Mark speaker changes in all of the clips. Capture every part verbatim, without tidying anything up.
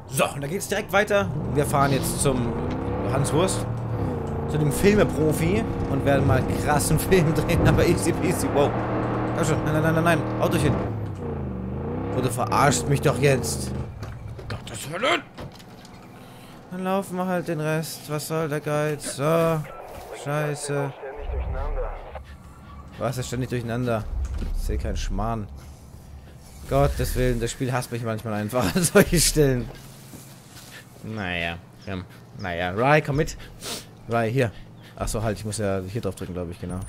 Speaker 1: So, und da geht es direkt weiter. Wir fahren jetzt zum Hans Wurst, zu dem Filmeprofi und werden mal einen krassen Film drehen, aber easy peasy. Wow. Komm schon. Nein, nein, nein, nein, nein. Autochen. Oh, du verarschst mich doch jetzt. Gottes Willen. Dann laufen wir halt den Rest. Was soll der Geiz? So. Scheiße. Was ist ständig durcheinander? Ich sehe keinen Schmarrn. Gottes Willen, das Spiel hasst mich manchmal einfach an solche Stellen. Naja. Ja. Naja. Rai, komm mit. Rai, hier. Achso, halt, ich muss ja hier drauf drücken, glaube ich, genau.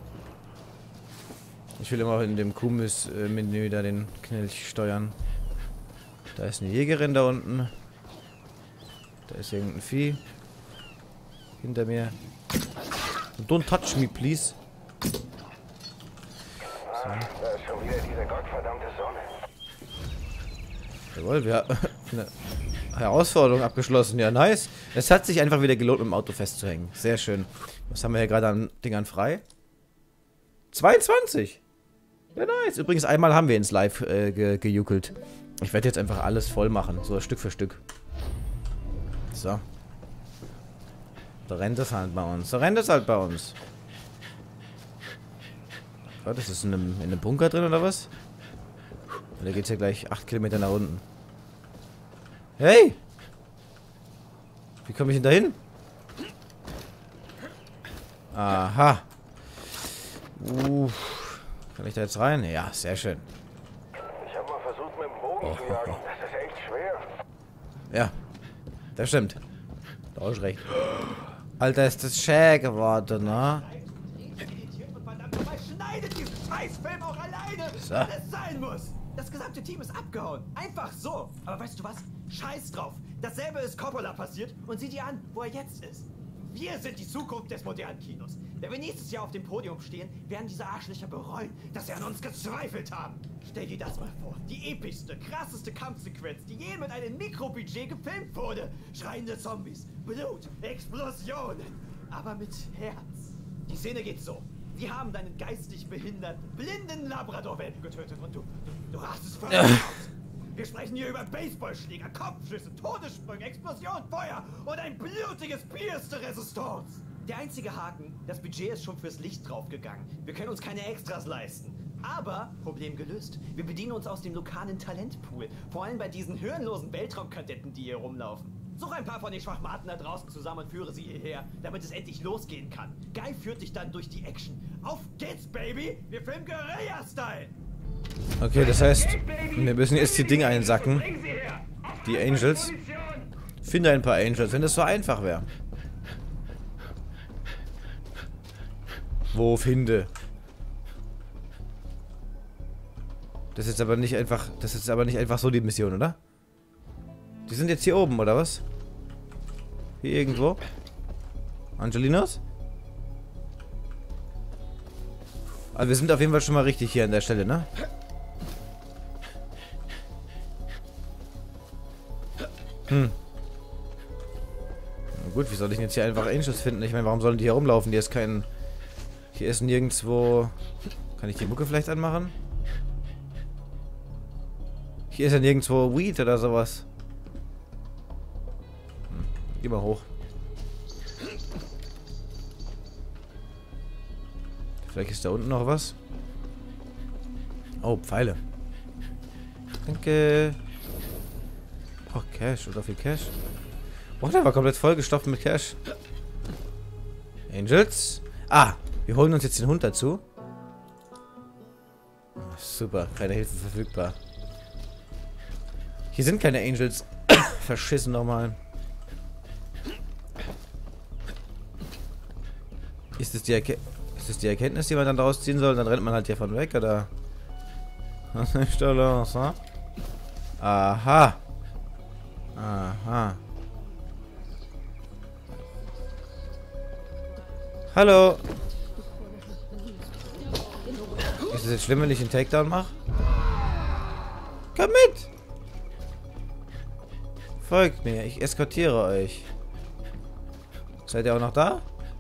Speaker 1: Ich will immer in dem Kumis-Menü da den Knilch steuern. Da ist eine Jägerin da unten. Da ist irgendein Vieh. Hinter mir. Don't touch me, please. So.
Speaker 2: Da ist schon wieder diese gottverdammte Sonne.
Speaker 1: Jawohl, wir haben eine Herausforderung abgeschlossen. Ja, nice. Es hat sich einfach wieder gelohnt, mit dem Auto festzuhängen. Sehr schön. Was haben wir hier gerade an Dingern frei? zweiundzwanzig! Ja, nice. Übrigens, einmal haben wir ins Live äh, ge gejuckelt. Ich werde jetzt einfach alles voll machen. So Stück für Stück. So. So rennt es halt bei uns. So rennt es halt bei uns. Oh, das ist in einem, in einem Bunker drin, oder was? Da geht's ja gleich acht Kilometer nach unten. Hey! Wie komme ich denn da hin? Aha. Uff. Kann ich da jetzt rein? Ja, sehr schön.
Speaker 2: Ich habe mal versucht, mit dem Bogen
Speaker 1: Oh,
Speaker 2: zu
Speaker 1: oh,
Speaker 2: jagen.
Speaker 1: oh.
Speaker 2: Das ist echt schwer.
Speaker 1: Ja. Das stimmt. Da hast du recht. Alter, ist das schä geworden, ne?
Speaker 3: Schneidet diesen Scheißfilm auch alleine,
Speaker 1: So.
Speaker 3: wenn es sein muss. Das gesamte Team ist abgehauen. Einfach so. Aber weißt du was? Scheiß drauf. Dasselbe ist Coppola passiert und sieh dir an, wo er jetzt ist. Wir sind die Zukunft des modernen Kinos. Wenn wir nächstes Jahr auf dem Podium stehen, werden diese Arschlöcher bereuen, dass sie an uns gezweifelt haben. Stell dir das mal vor. Die epischste, krasseste Kampfsequenz, die je mit einem Mikrobudget gefilmt wurde. Schreiende Zombies, Blut, Explosionen. Aber mit Herz. Die Szene geht so. Sie haben deinen geistig behinderten, blinden Labrador-Welpen getötet und du, du, du rastest völlig aus. Wir sprechen hier über Baseballschläger, Kopfschüsse, Todessprünge, Explosion, Feuer und ein blutiges Pierce de Resistance. Der einzige Haken, das Budget ist schon fürs Licht draufgegangen. Wir können uns keine Extras leisten. Aber, Problem gelöst. Wir bedienen uns aus dem lokalen Talentpool. Vor allem bei diesen hirnlosen Weltraumkadetten, die hier rumlaufen. Such ein paar von den Schwachmaten da draußen zusammen und führe sie hierher, damit es endlich losgehen kann. Guy führt dich dann durch die Action. Auf geht's, Baby! Wir filmen Guerilla-Style!
Speaker 1: Okay, das heißt, wir müssen jetzt die Dinge einsacken. Die Angels. Finde ein paar Angels, wenn das so einfach wäre. Wo finde? Das ist jetzt aber nicht einfach. Das ist jetzt aber nicht einfach so die Mission, oder? Die sind jetzt hier oben, oder was? Hier irgendwo? Angelinos? Also wir sind auf jeden Fall schon mal richtig hier an der Stelle, ne? Hm. Na gut, wie soll ich denn jetzt hier einfach Angels finden? Ich meine, warum sollen die hier rumlaufen? Hier ist kein... Hier ist nirgendwo... Kann ich die Mucke vielleicht anmachen? Hier ist ja nirgendwo Weed oder sowas. Hm. Geh mal hoch. Vielleicht ist da unten noch was. Oh, Pfeile. Danke. Oh, Cash. Oder viel Cash. Oh, der war komplett vollgestopft mit Cash. Angels. Ah, wir holen uns jetzt den Hund dazu. Oh, super, keine Hilfe verfügbar. Hier sind keine Angels. Verschissen nochmal. Ist es die Erkenntnis? Ist das die Erkenntnis, die man dann daraus ziehen soll? Dann rennt man halt hiervon weg, oder? Was ist da los, ha? Aha. Aha. Hallo. Ist es jetzt schlimm, wenn ich einen Takedown mache? Komm mit! Folgt mir, ich eskortiere euch. Seid ihr auch noch da?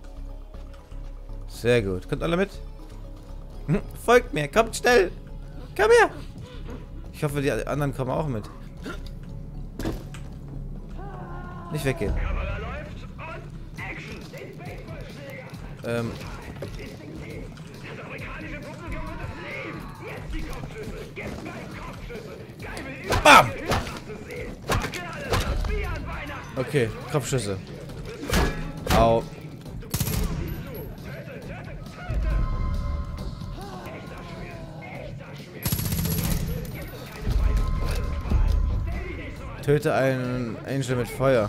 Speaker 1: Sehr gut. Kommt alle mit? Hm, folgt mir. Kommt schnell. Komm her. Ich hoffe, die anderen kommen auch mit. Nicht weggehen. Ähm. Bam! Okay, Kopfschüsse. Au. Töte einen Angel mit Feuer.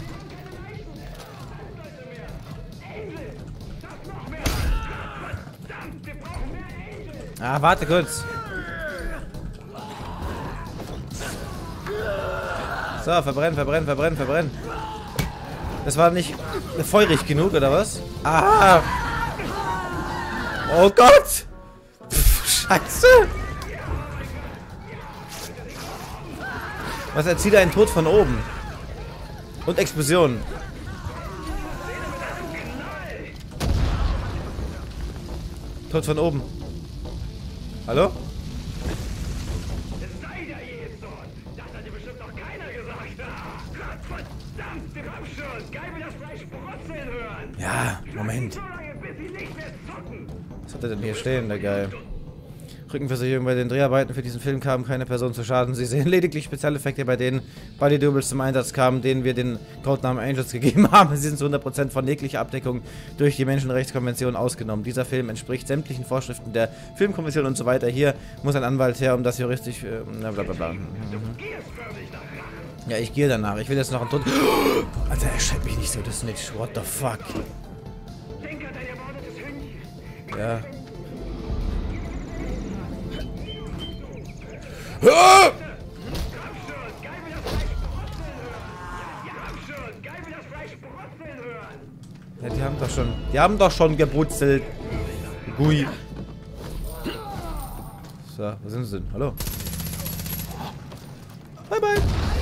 Speaker 1: Ah, warte kurz. So, verbrennen, verbrennen, verbrennen, verbrennen. Das war nicht feurig genug, oder was? Ah! Oh Gott! Pff, Scheiße! Was erzielt einen Tod von oben? Und Explosionen. Tod von oben. Hallo? Ja, Moment. Was hat er denn hier stehen, der Geil? Rückenversicherung bei den Dreharbeiten für diesen Film kamen keine Personen zu Schaden. Sie sehen lediglich Spezialeffekte, bei denen Body Doubles zum Einsatz kamen, denen wir den Codenamen Angels gegeben haben. Sie sind zu hundert Prozent von jeglicher Abdeckung durch die Menschenrechtskonvention ausgenommen. Dieser Film entspricht sämtlichen Vorschriften der Filmkommission und so weiter. Hier muss ein Anwalt her, um das juristisch... Äh, blablabla. Mhm. Ja, ich gehe danach. Ich will jetzt noch einen Tod... Alter, erschreckt mich nicht so, das Snitch. What the fuck? Ja. Ah! Ja, die haben doch schon... Die haben doch schon gebrutzelt. Gui. So, wo sind sie denn? Hallo? Bye, bye.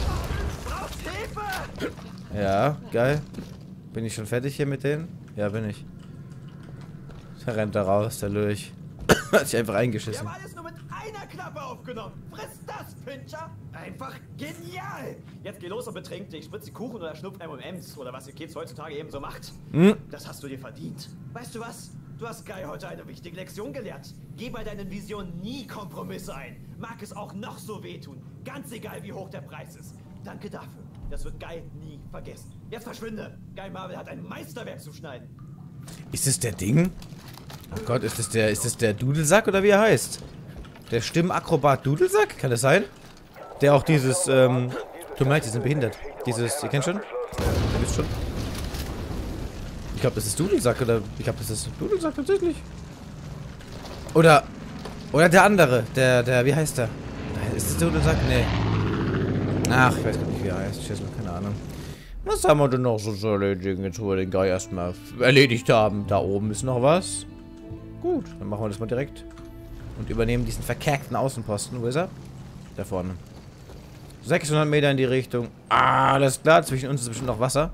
Speaker 1: Ja, geil. Bin ich schon fertig hier mit denen? Ja, bin ich. Der rennt da raus, der Lurch. Hat sich einfach eingeschissen.
Speaker 3: Wir haben alles nur mit einer Klappe aufgenommen. Friss das, Pincher. Einfach genial. Jetzt geh los und betrink dich. Spritz die Kuchen oder schnupf M und M's oder was ihr Kids heutzutage eben so macht.
Speaker 1: Hm?
Speaker 3: Das hast du dir verdient. Weißt du was? Du hast Guy heute eine wichtige Lektion gelernt. Geh bei deinen Visionen nie Kompromisse ein. Mag es auch noch so wehtun. Ganz egal, wie hoch der Preis ist. Danke dafür. Das wird Guy nie vergessen. Jetzt verschwinde. Guy Marvel hat ein Meisterwerk zu schneiden.
Speaker 1: Ist es der Ding? Oh Gott, ist das der, ist das der Dudelsack oder wie er heißt? Der Stimmakrobat Dudelsack? Kann das sein? Der auch dieses, ähm... Tut mir leid, die sind behindert. Dieses, ihr kennt schon? Ihr wisst schon? Ich glaube, das ist Dudelsack oder... Ich glaube, das ist Dudelsack tatsächlich. Oder... Oder der andere. Der, der, wie heißt der? Ist das Dudelsack? Nee. Ach, ich weiß gar nicht, wie er heißt. Schissel, keine Ahnung. Was haben wir denn noch so zu erledigen? Jetzt, wo wir den Guy erstmal erledigt haben. Da oben ist noch was. Gut, dann machen wir das mal direkt. Und übernehmen diesen verkackten Außenposten. Wo ist er? Da vorne. sechshundert Meter in die Richtung. Ah, alles klar. Zwischen uns ist bestimmt noch Wasser.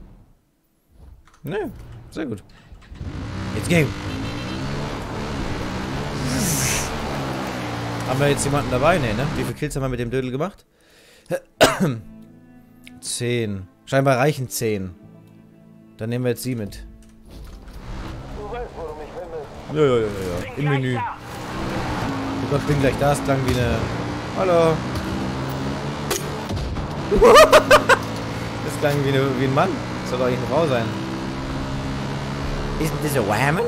Speaker 1: Ne, sehr gut. Jetzt gehen. Haben wir jetzt jemanden dabei? Ne, ne? Wie viele Kills haben wir mit dem Dödel gemacht? Zehn. Scheinbar reichen zehn. Dann nehmen wir jetzt sie mit. Ja, ja, ja, ja. Im Menü. Oh Gott, bin gleich da. Es klang wie eine... Hallo. Das klang wie, eine, wie ein Mann. Das soll doch eigentlich eine Frau sein. Isn't this a woman?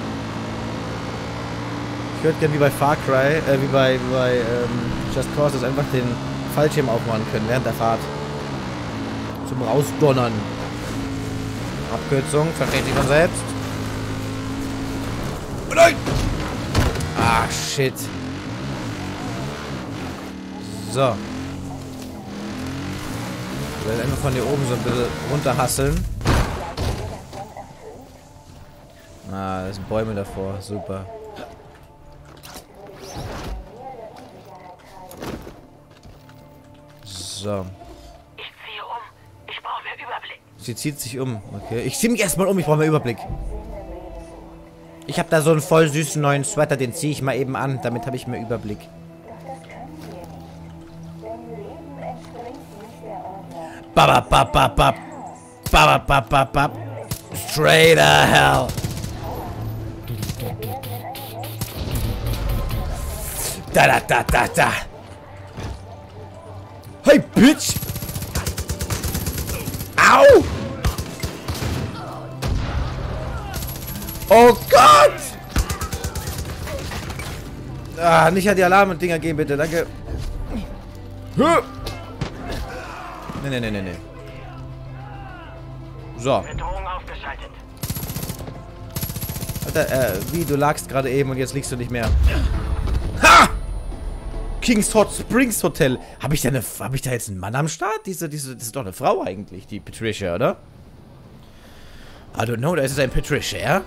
Speaker 1: Ich würde gerne wie bei Far Cry, äh, wie bei, wie bei ähm, Just Cause, das einfach den Fallschirm aufmachen können während der Fahrt. Zum Rausdonnern. Abkürzung, versteht sich von selbst. Oh nein! Ah, shit. So. Ich werde einfach von hier oben so ein bisschen runterhasseln. Ah, da sind Bäume davor. Super. So.
Speaker 4: Ich ziehe um. Ich brauche mehr Überblick.
Speaker 1: Sie zieht sich um. Okay. Ich ziehe mich erstmal um. Ich brauche mehr Überblick. Ich habe da so einen voll süßen neuen Sweater. Den ziehe ich mal eben an. Damit habe ich mehr Überblick. Bababababab. Bap, bap, bap, bap. Straight to hell. Da, da, da, da, da. Hey, Bitch! Au! Oh Gott! Ah, nicht an die Alarm-Dinger gehen, bitte, danke. Ne, ne, ne, ne, ne. So.
Speaker 4: Bedrohung aufgeschaltet.
Speaker 1: Alter, äh, wie, du lagst gerade eben und jetzt liegst du nicht mehr. Ha! King's Hot Springs Hotel. Habe ich da eine, habe ich da jetzt einen Mann am Start? Diese, diese, das ist doch eine Frau eigentlich, die Patricia, oder? I don't know, da ist es ein Patricia.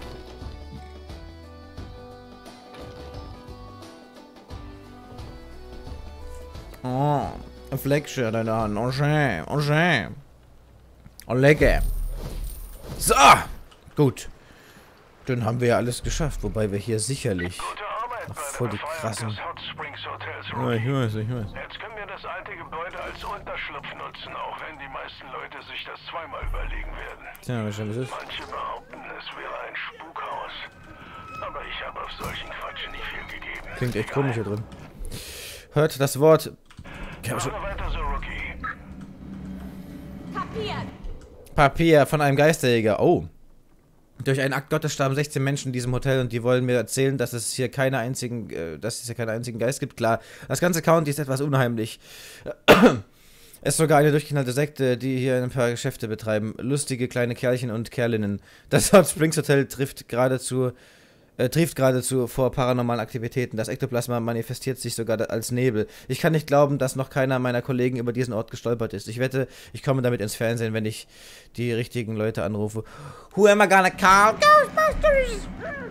Speaker 1: Oh, ein Fleckchen da an. Oh schön, oh schön. Oh lecker. So, gut. Dann haben wir ja alles geschafft, wobei wir hier sicherlich noch voll die krassen... Ja, ich weiß, ich weiß.
Speaker 2: Jetzt können wir das alte Gebäude als Unterschlupf nutzen, auch wenn die meisten Leute sich das zweimal überlegen werden.
Speaker 1: Tja, was ist es?
Speaker 2: Manche behaupten, es wäre ein Spukhaus. Aber ich habe auf solchen Quatsch nicht viel gegeben.
Speaker 1: Klingt echt komisch hier drin. Hört das Wort...
Speaker 2: Machen wir weiter so, Rookie.
Speaker 5: Kapiert!
Speaker 1: Papier von einem Geisterjäger. Oh. Durch einen Akt Gottes starben sechzehn Menschen in diesem Hotel und die wollen mir erzählen, dass es hier keine einzigen, äh, dass es hier keinen einzigen Geist gibt. Klar, das ganze County ist etwas unheimlich. Es ist sogar eine durchgeknallte Sekte, die hier ein paar Geschäfte betreiben. Lustige kleine Kerlchen und Kerlinnen. Das Hot Springs Hotel trifft geradezu, äh, trieft geradezu vor paranormalen Aktivitäten. Das Ektoplasma manifestiert sich sogar als Nebel. Ich kann nicht glauben, dass noch keiner meiner Kollegen über diesen Ort gestolpert ist. Ich wette, ich komme damit ins Fernsehen, wenn ich die richtigen Leute anrufe. Who am I gonna call? Ghostbusters!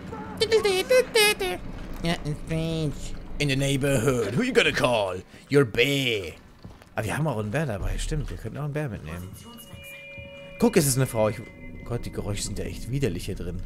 Speaker 1: In the neighborhood. Who you gonna call? Your bear. Aber wir haben auch einen Bär dabei. Stimmt, wir könnten auch einen Bär mitnehmen. Guck, es ist eine Frau. Ich, Gott, die Geräusche sind ja echt widerlich hier drin.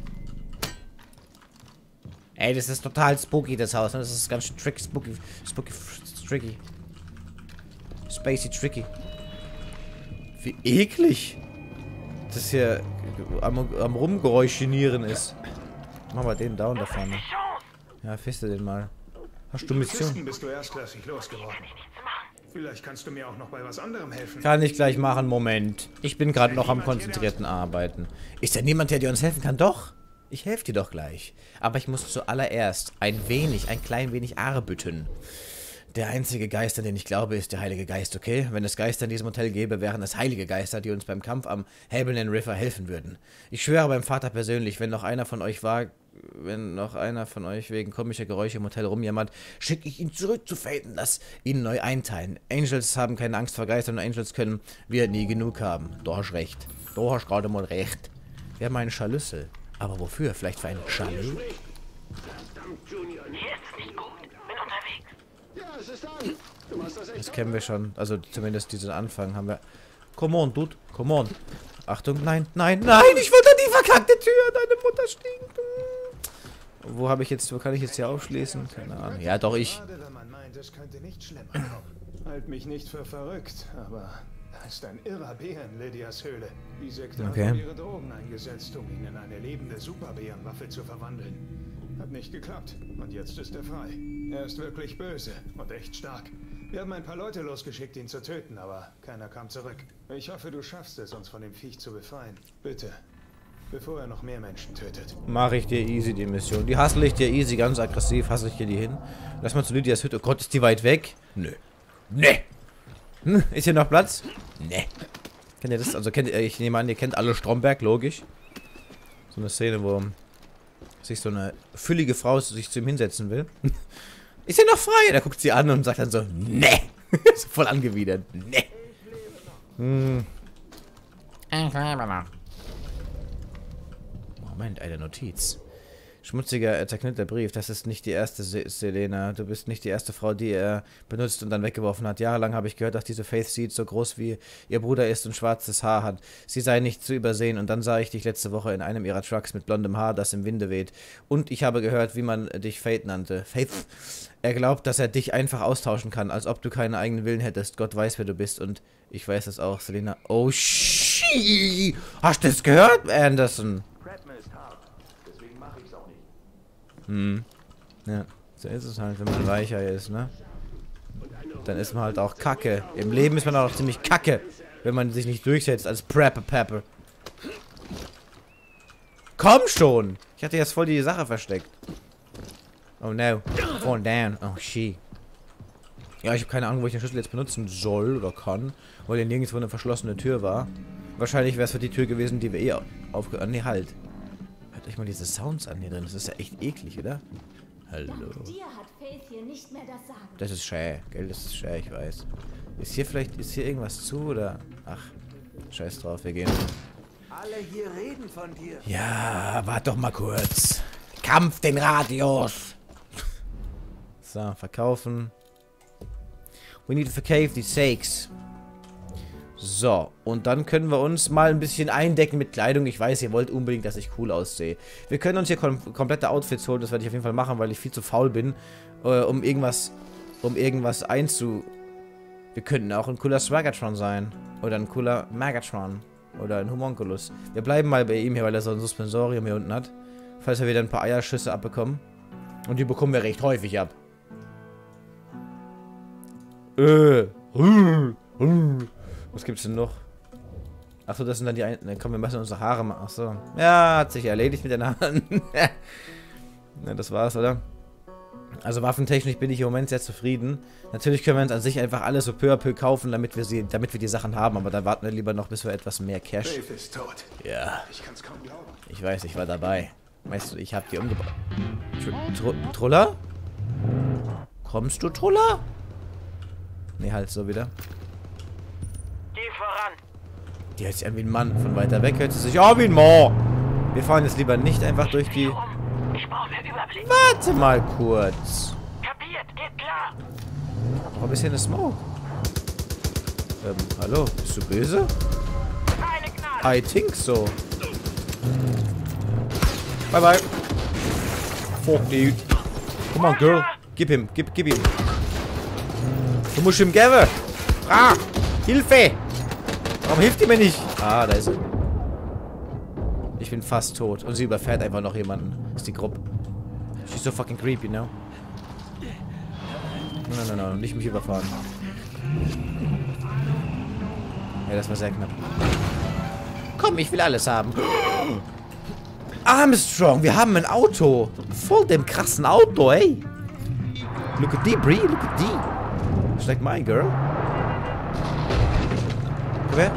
Speaker 1: Ey, das ist total spooky, das Haus. Das ist ganz schön tricky, spooky, spooky, tricky. Spacey, tricky. Wie eklig das hier am, am Rumgeräuschinieren ist. Machen wir den down da vorne. Ja, feste den mal. Hast du Mission?
Speaker 6: Kisten bist du erstklassig losgeworden. Vielleicht kannst du mir auch noch bei was anderem helfen.
Speaker 1: Kann ich gleich machen, Moment. Ich bin gerade noch am konzentrierten Arbeiten. Ist da niemand, der dir uns helfen kann? Doch. Ich helfe dir doch gleich. Aber ich muss zuallererst ein wenig, ein klein wenig arbüten. Der einzige Geist, an den ich glaube, ist der Heilige Geist, okay? Wenn es Geister in diesem Hotel gäbe, wären es heilige Geister, die uns beim Kampf am Haberlin River helfen würden. Ich schwöre beim Vater persönlich, wenn noch einer von euch war, wenn noch einer von euch wegen komischer Geräusche im Hotel rumjammert, schicke ich ihn zurück zu Faden, das ihn neu einteilen. Angels haben keine Angst vor Geistern und Angels können wir nie genug haben. Du hast recht. Du hast gerade mal recht. Wir haben einen Scharlüssel. Aber wofür? Vielleicht für einen Chalet?
Speaker 4: Hier ist nicht gut. Bin unterwegs.
Speaker 1: Das kennen wir schon. Also zumindest diesen Anfang haben wir... Come on, Dude. Come on. Achtung, nein, nein, nein! Ich wollte die verkackte Tür! Deine Mutter stinkt! Wo habe ich jetzt... Wo kann ich jetzt hier aufschließen? Keine Ahnung. Ja, doch, ich...
Speaker 6: Gerade wenn man meint, es könnte nicht schlimmer kommen. Halt mich nicht für verrückt, aber... Da ist ein irrer Bär in Lydias Höhle. Die Sekte
Speaker 1: Okay.
Speaker 6: hat ihre Drogen eingesetzt, um ihn in eine lebende Superbärenwaffe zu verwandeln. Hat nicht geklappt. Und jetzt ist er frei. Er ist wirklich böse und echt stark. Wir haben ein paar Leute losgeschickt, ihn zu töten, aber keiner kam zurück. Ich hoffe, du schaffst es, uns von dem Viech zu befreien. Bitte. Bevor er noch mehr Menschen tötet.
Speaker 1: Mache ich dir easy, die Mission. Die hassle ich dir easy, ganz aggressiv, hasse ich dir die hin. Lass mal zu Lydias Hütte. Oh Gott, ist die weit weg? Nö. Nö. Hm, ist hier noch Platz? Nee. Kennt ihr das? Also kennt ihr, ich nehme an, ihr kennt alle Stromberg, logisch. So eine Szene, wo sich so eine füllige Frau sich zu ihm hinsetzen will. Ist hier noch frei? Da guckt sie an und sagt dann so, nee. So voll angewidert. Nee. Hm. Moment, eine Notiz. Schmutziger, äh, zerknitterter Brief. Das ist nicht die erste, Se Selena. Du bist nicht die erste Frau, die er benutzt und dann weggeworfen hat. Jahrelang habe ich gehört, dass diese Faith Seed so groß wie ihr Bruder ist und schwarzes Haar hat. Sie sei nicht zu übersehen. Und dann sah ich dich letzte Woche in einem ihrer Trucks mit blondem Haar, das im Winde weht. Und ich habe gehört, wie man dich Faith nannte. Faith. Er glaubt, dass er dich einfach austauschen kann, als ob du keinen eigenen Willen hättest. Gott weiß, wer du bist. Und ich weiß es auch, Selena. Oh, shit! Ui! Hast du das gehört, Anderson? Hm. Ja, so ist es halt, wenn man weicher ist, ne? Dann ist man halt auch kacke. Im Leben ist man auch ziemlich kacke, wenn man sich nicht durchsetzt als Prepper-Pepper. Komm schon! Ich hatte jetzt voll die Sache versteckt. Oh no. Fall down. Oh shit. Ja, ich habe keine Ahnung, wo ich den Schlüssel jetzt benutzen soll oder kann, weil hier nirgendwo eine verschlossene Tür war. Wahrscheinlich wäre es für die Tür gewesen, die wir eh aufge... Ah, nee, halt. Hört euch mal diese Sounds an hier drin. Das ist ja echt eklig, oder? Hallo.
Speaker 5: Dank dir hat Faith hier nicht mehr das Sagen.
Speaker 1: Das ist schä, gell? Das ist schä, ich weiß. Ist hier vielleicht... Ist hier irgendwas zu, oder... Ach, scheiß drauf, wir gehen.
Speaker 3: Alle hier reden von dir.
Speaker 1: Ja, wart doch mal kurz. Kampf den Radius. So, verkaufen. We need to vercave the sakes. So, und dann können wir uns mal ein bisschen eindecken mit Kleidung. Ich weiß, ihr wollt unbedingt, dass ich cool aussehe. Wir können uns hier kom komplette Outfits holen. Das werde ich auf jeden Fall machen, weil ich viel zu faul bin, äh, um irgendwas, um irgendwas einzu... Wir könnten auch ein cooler Swaggertron sein. Oder ein cooler Megatron. Oder ein Homunculus. Wir bleiben mal bei ihm hier, weil er so ein Suspensorium hier unten hat. Falls wir wieder ein paar Eierschüsse abbekommen. Und die bekommen wir recht häufig ab. Äh. Was gibt's denn noch? Achso, das sind dann die ein... Komm, wir müssen unsere Haare machen. Achso. Ja, hat sich erledigt mit der Hand. Ja, das war's, oder? Also waffentechnisch bin ich im Moment sehr zufrieden. Natürlich können wir uns an sich einfach alles so peu à peu kaufen, damit wir sie, damit wir die Sachen haben, aber da warten wir lieber noch, bis wir etwas mehr Cash.
Speaker 6: Faith ist tot.
Speaker 1: Ja.
Speaker 6: Ich kann's kaum glauben.
Speaker 1: Ich weiß, ich war dabei. Weißt du, ich hab die umgebracht. Tr Tr Truller? Kommst du, Truller? Nee, halt so wieder.
Speaker 4: Geh voran.
Speaker 1: Die hört sich an wie ein Mann. Von weiter weg hört sie sich an wie ein Mann. Wir fahren jetzt lieber nicht einfach durch die...
Speaker 4: Ich brauche mehr Überblick.
Speaker 1: Warte mal kurz.
Speaker 4: Kapiert, geht klar.
Speaker 1: Noch ein bisschen eine Smoke. Ähm, hallo? Bist du böse?
Speaker 4: Keine Gnade.
Speaker 1: I think so. Bye bye. Fuck, dude. Come on, girl. Gib ihm, gib, gib ihm. Du musst ihm geben. Ah, Hilfe. Warum hilft ihr mir nicht? Ah, da ist er. Ich bin fast tot. Und sie überfährt einfach noch jemanden. Das ist die Gruppe. She's so fucking creepy, no? Nein, nein, nein, nicht mich überfahren. Ja, das war sehr knapp. Komm, ich will alles haben. Armstrong, wir haben ein Auto. Voll dem krassen Auto, ey. Look at thee, Brie, look at thee. She's like my girl. Komm her.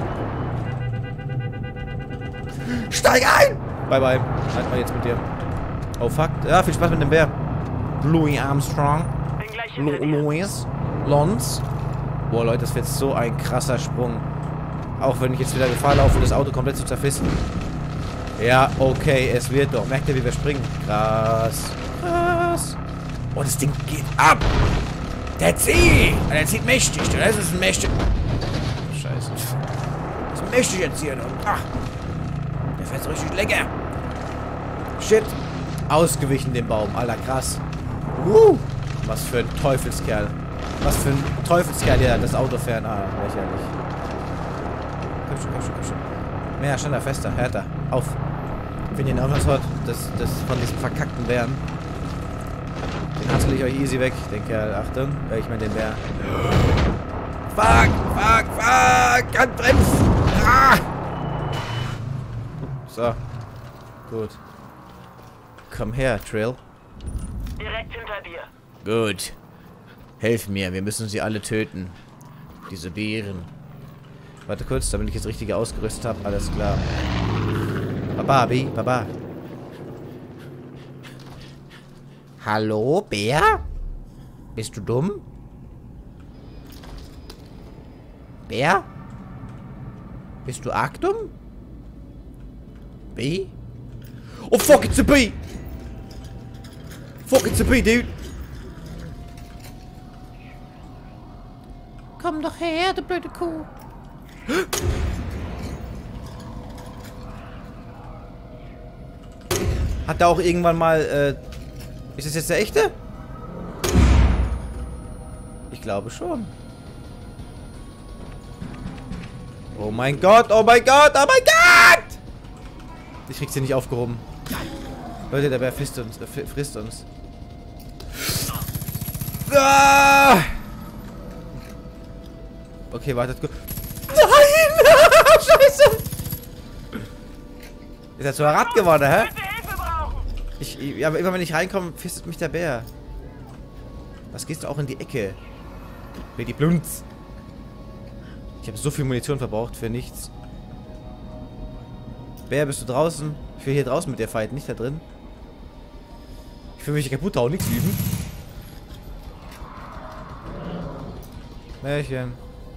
Speaker 1: Steig ein! Bye, bye. Halt mal jetzt mit dir. Oh, fuck. Ja, viel Spaß mit dem Bär. Louis Armstrong.
Speaker 4: Bin gleich hinter dir.
Speaker 1: Louis. Lons. Boah, Leute, das wird so ein krasser Sprung. Auch wenn ich jetzt wieder Gefahr laufe, das Auto komplett zu zerfissen. Ja, okay, es wird doch. Merkt ihr, wie wir springen? Krass. Krass. Oh, das Ding geht ab. Der zieht. Der zieht mächtig. Das ist ein mächtig. Scheiße. Das ist mächtig jetzt hier. Ach. Der fährt so richtig lecker. Shit. Ausgewichen dem Baum. Alter, krass. Uh. Was für ein Teufelskerl. Was für ein Teufelskerl, der das Auto fährt. Ah, lächerlich. Komm schon, komm schon, komm schon. Mehr, schneller, fester, härter. Auf. Wenn ihr noch was hört, das, das von diesen verkackten Bären. Den hassel ich euch easy weg. Den Kerl, Achtung. Ich meine den Bär. Fuck, fuck, fuck. Handbremsen. Ah. So. Gut. Komm her, Trill.
Speaker 4: Direkt hinter dir.
Speaker 1: Gut. Helf mir, wir müssen sie alle töten. Diese Bären. Warte kurz, damit ich jetzt richtig ausgerüstet habe. Alles klar. Baba, Bi, Baba. Hallo, Bär? Bist du dumm? Bär? Bist du arg dumm? Bee? Oh, fuck, it's a bee! Fuck, it's a bee, dude! Komm doch her, du blöde Kuh! Hat er auch irgendwann mal, äh... Ist das jetzt der echte? Ich glaube schon. Oh mein Gott, oh mein Gott, oh mein Gott! Ich krieg sie nicht aufgehoben. Leute, der Bär frisst uns. Äh, frisst uns. Ah! Okay, wartet gut. Nein! Scheiße! Ist er zu einem Rad geworden, hä? Ich, ich, aber immer wenn ich reinkomme, fistet mich der Bär. Was gehst du auch in die Ecke? Für die Blunz. Ich habe so viel Munition verbraucht für nichts. Bär, bist du draußen? Ich will hier draußen mit dir fighten, nicht da drin. Ich will mich kaputt hauen, nichts üben. Märchen.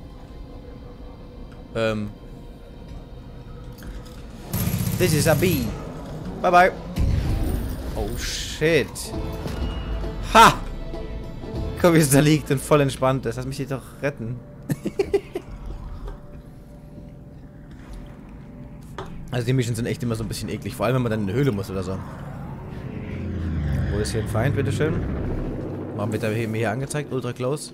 Speaker 1: Ähm. This is a bee. Bye bye. Oh shit. Ha! Guck, wie es da liegt und voll entspannt ist. Lass mich hier doch retten. Also die Missions sind echt immer so ein bisschen eklig. Vor allem, wenn man dann in eine Höhle muss oder so. Wo ist hier ein Feind, bitteschön? Warum wird er mir hier angezeigt? Ultra close.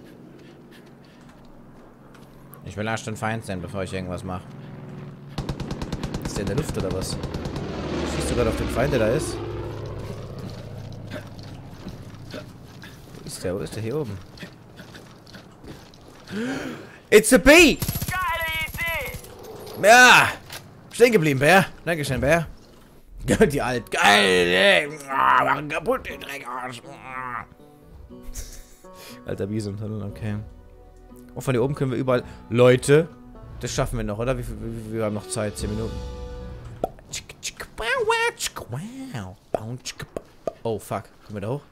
Speaker 1: Ich will erst ein Feind sein, bevor ich irgendwas mache. Ist der in der Luft oder was? Schießt du gerade auf den Feind, der da ist? Wo ist der? Wo ist der? Hier oben. It's a bee!
Speaker 4: Geile Idee!
Speaker 1: Ja! Stehen geblieben, Bär. Dankeschön, Bär. Die alt. Geil! Machen kaputt, den Dreckarsch. Alter Bison, okay. Und von hier oben können wir überall... Leute, das schaffen wir noch, oder? Wir, wir, wir haben noch Zeit, zehn Minuten. Oh, fuck. Kommen wir da hoch?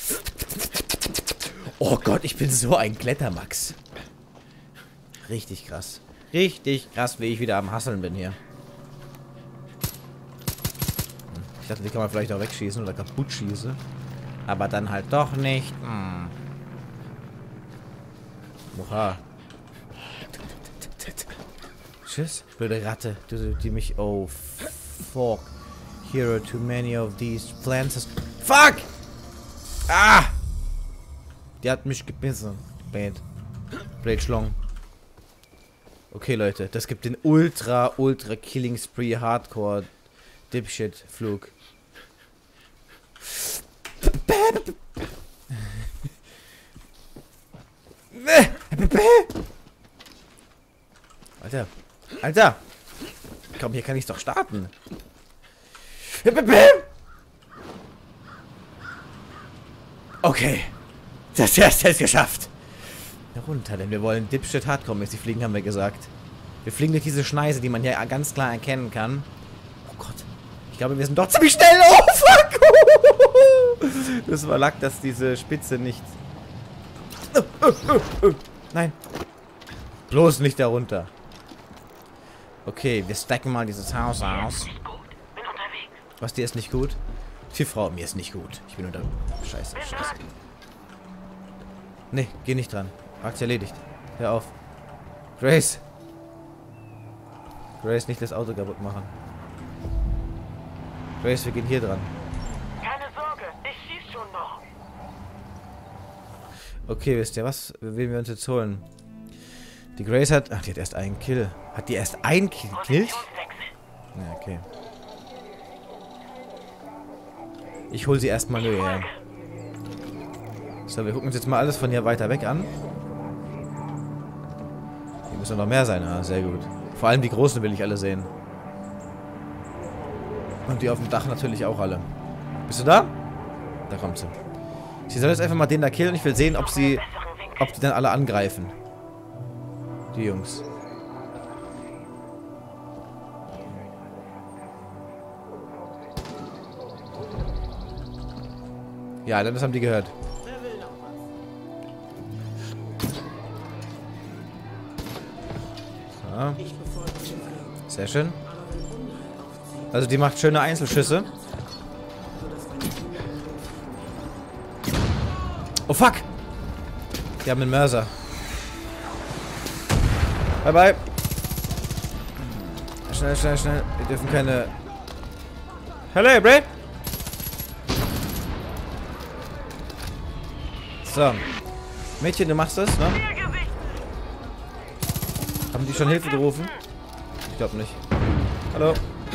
Speaker 1: Oh Gott, ich bin so ein Klettermax. Richtig krass. Richtig krass, wie ich wieder am Hasseln bin hier. Ich dachte, die kann man vielleicht auch wegschießen oder kaputt schießen. Aber dann halt doch nicht. Hm. Oha. Tschüss, blöde Ratte, die, die mich... Oh, fuck. Hero too many of these plants. Fuck! Ah! Die hat mich gebissen. Bad. Blade Schlong. Okay, Leute, das gibt den Ultra, Ultra Killing Spree Hardcore Dipshit Flug. Alter. Alter. Komm, hier kann ich doch starten. Okay. Das erste ist geschafft. Runter, denn wir wollen Dipshit Hardcore-mäßig fliegen, haben wir gesagt. Wir fliegen durch diese Schneise, die man hier ganz klar erkennen kann. Oh Gott. Ich glaube, wir sind doch ziemlich schnell. Oh, fuck. Das war Lack, dass diese Spitze nicht... Nein. Bloß nicht darunter. Okay, wir stacken mal dieses Haus aus. Was, dir ist nicht gut? Die Frau, mir ist nicht gut. Ich bin unter... Scheiße, scheiße. Nee, geh nicht dran. Aktie erledigt. Hör auf. Grace. Grace, nicht das Auto kaputt machen. Grace, wir gehen hier dran.
Speaker 4: Keine Sorge, ich schieß schon noch.
Speaker 1: Okay, wisst ihr was? Wen wir uns jetzt holen? Die Grace hat... Ach, die hat erst einen Kill. Hat die erst einen Kill gekillt? Ja, okay. Ich hol sie erstmal nur her. So, wir gucken uns jetzt mal alles von hier weiter weg an. Hier müssen noch mehr sein. Ah, sehr gut. Vor allem die Großen will ich alle sehen. Und die auf dem Dach natürlich auch alle. Bist du da? Da kommt sie. Sie soll jetzt einfach mal den da killen. Ich will sehen, ob sie... Ob die dann alle angreifen. Die Jungs. Ja, das haben die gehört. So. Sehr schön. Also die macht schöne Einzelschüsse. Oh fuck! Die haben einen Mörser. Bye bye. Schnell, schnell, schnell. Wir dürfen keine... Hello, Bray! So. Mädchen, du machst das, ne? Haben die schon Hilfe gerufen? Ich glaube nicht. Hallo.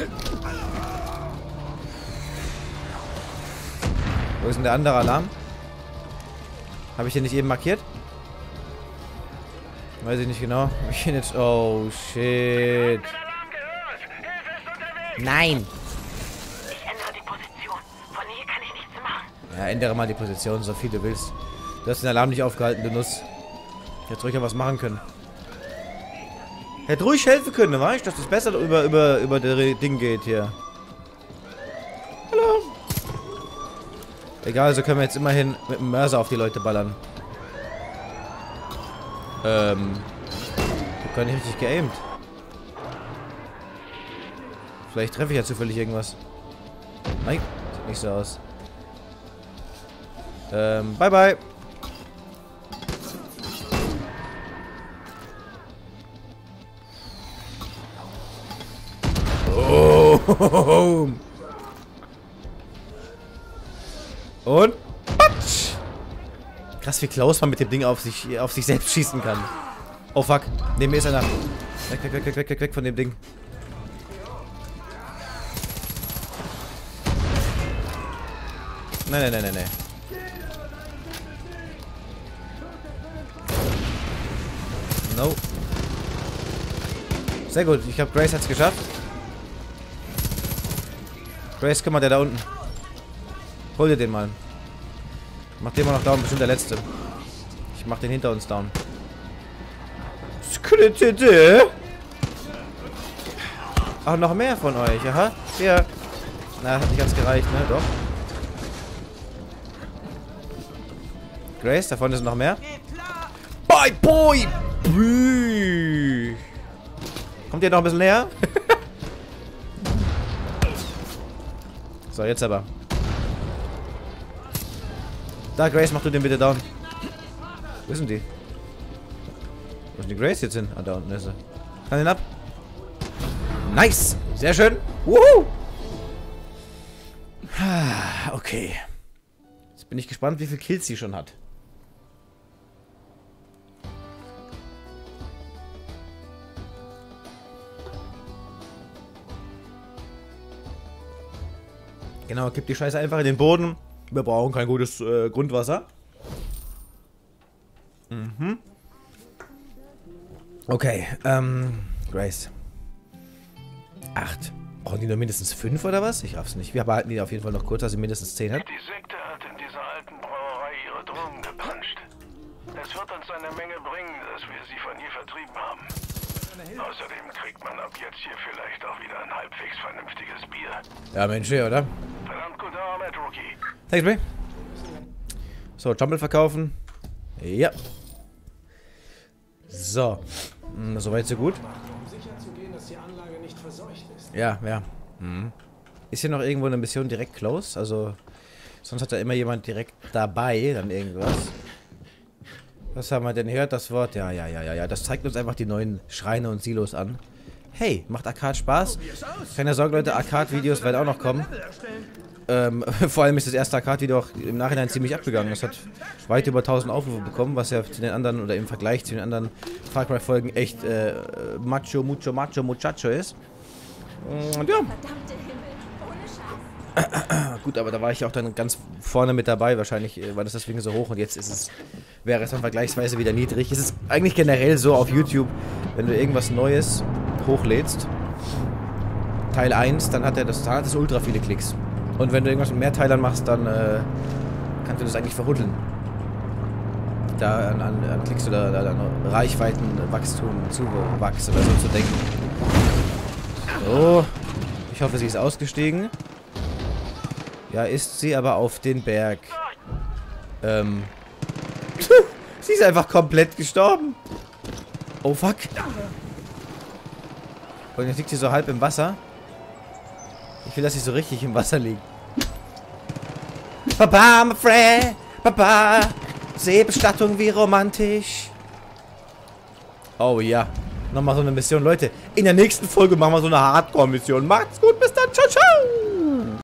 Speaker 1: Wo ist denn der andere Alarm? Habe ich den nicht eben markiert? Weiß ich nicht genau. Hab ich den jetzt... Oh, shit. Nein!
Speaker 4: Ich ändere die Position. Von hier kann ich nichts machen.
Speaker 1: Ja, ändere mal die Position, so viel du willst. Du hast den Alarm nicht aufgehalten, du Nuss. Hättest ruhig ja was machen können. Hätte ruhig helfen können, weißt du, dass das besser über, über, über das Ding geht hier. Hallo. Egal, so können wir jetzt immerhin mit dem Mörser auf die Leute ballern. Ähm. Ich hab gar nicht richtig geaimt. Vielleicht treffe ich ja zufällig irgendwas. Nein, sieht nicht so aus. Ähm, bye bye. Oh. Und patsch. Krass, wie Klaus man mit dem Ding auf sich, auf sich selbst schießen kann. Oh fuck, neben mir ist einer. Weg, weg, weg, weg, weg, weg, weg von dem Ding. Nein, nein, nein, nein, nein. No. Sehr gut, ich glaube Grace hat's geschafft. Grace, guck mal, der da unten. Hol dir den mal. Mach den mal noch down, bestimmt der letzte. Ich mach den hinter uns down. Ach, noch mehr von euch, aha. Ja. Na, hat nicht ganz gereicht, ne? Doch. Grace, da vorne ist noch mehr. Bye, boy! Bäh. Kommt ihr noch ein bisschen näher? So, jetzt aber. Da, Grace, mach du den bitte down. Wo sind die? Wo ist die Grace jetzt hin? Ah, da unten ist sie. Kann den ab. Nice! Sehr schön. Wuhu! Okay. Jetzt bin ich gespannt, wie viele Kills sie schon hat. Genau, kipp die Scheiße einfach in den Boden. Wir brauchen kein gutes äh, Grundwasser. Mhm. Okay, ähm, Grace. Acht. Brauchen die nur mindestens fünf oder was? Ich raff's nicht. Wir behalten die auf jeden Fall noch kurz, dass sie mindestens zehn hat.
Speaker 2: Die Sekte hat in dieser alten Brauerei ihre Drogen gepanscht. Es wird uns eine Menge bringen, dass wir sie von hier vertrieben haben. Außerdem kriegt man ab jetzt hier vielleicht auch wieder ein halbwegs vernünftiges Bier.
Speaker 1: Ja, Mensch, oder?
Speaker 2: Verdammt gute Arbeit, Rookie.
Speaker 1: Thanks, Bray. So, Jumble verkaufen. Ja. So. Hm, soweit so gut.
Speaker 6: Um sicherzugehen, dass die Anlage nicht verseucht ist.
Speaker 1: Ja, ja. Hm. Ist hier noch irgendwo eine Mission direkt close? Also, sonst hat da immer jemand direkt dabei, dann irgendwas. Was haben wir denn gehört? Das Wort? Ja, ja, ja, ja, ja. Das zeigt uns einfach die neuen Schreine und Silos an. Hey, macht Arcade Spaß? Keine Sorge, Leute, Arcade-Videos werden auch noch kommen. Ähm, vor allem ist das erste Arcade-Video auch im Nachhinein ziemlich abgegangen. Das hat weit über tausend Aufrufe bekommen, was ja zu den anderen, oder im Vergleich zu den anderen Far Cry-Folgen echt äh, macho, mucho, macho, muchacho ist. Und ja.
Speaker 5: Verdammte Himmel, ohne Scheiß.
Speaker 1: Gut, aber da war ich auch dann ganz vorne mit dabei. Wahrscheinlich war das deswegen so hoch und jetzt ist es, wäre es dann vergleichsweise wieder niedrig. Es ist eigentlich generell so auf YouTube, wenn du irgendwas Neues hochlädst, Teil eins, dann hat er das, dann hat es ultra viele Klicks. Und wenn du irgendwas mit mehr Teilern machst, dann äh, kannst du das eigentlich verhuddeln. Da an, an, an Klicks oder an Reichweitenwachstum, Zuwachs oder so zu denken. So, ich hoffe, sie ist ausgestiegen. Ja, ist sie, aber auf den Berg. Ähm. Sie ist einfach komplett gestorben. Oh, fuck. Und jetzt liegt sie so halb im Wasser. Ich will, dass sie so richtig im Wasser liegt. Papa, my friend. Papa. Seebestattung, wie romantisch. Oh ja. Nochmal so eine Mission. Leute, in der nächsten Folge machen wir so eine Hardcore-Mission. Macht's gut, bis dann. Ciao, ciao.